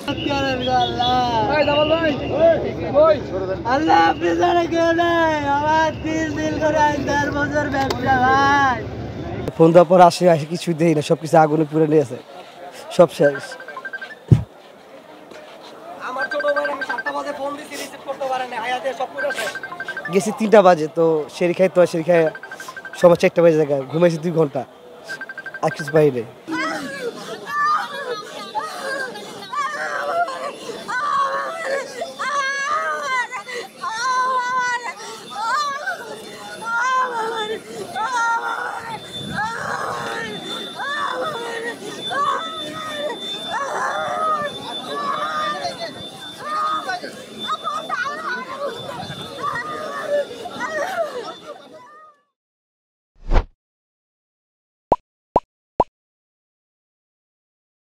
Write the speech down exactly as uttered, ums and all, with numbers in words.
আল্লাহ আপনি জানে কেউ নেই আমার তিন দিন করে দেড় বছর ব্যবসা ভাই। ফোন দেওয়ার পর আসে আসে কিছু দেই না, সবকিছু আগুনে পুড়ে নিয়েছে, সব শেষ। আমার ছোট ভাই আমি সাতটা বাজে ফোন দিছি, রিসিভ করতে পারে না, আয়াতে সব পুরো শেষ। গেছি তিনটা বাজে, তো সেরি খাই তো সেরি খাই সময় চারটা বাজে জায়গায় ঘুমাইছি দুই ঘন্টা, আর কিছু পাই নেই।